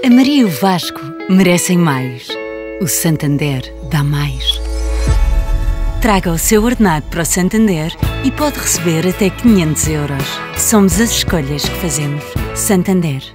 A Maria e o Vasco merecem mais. O Santander dá mais. Traga o seu ordenado para o Santander e pode receber até 500 euros. Somos as escolhas que fazemos. Santander.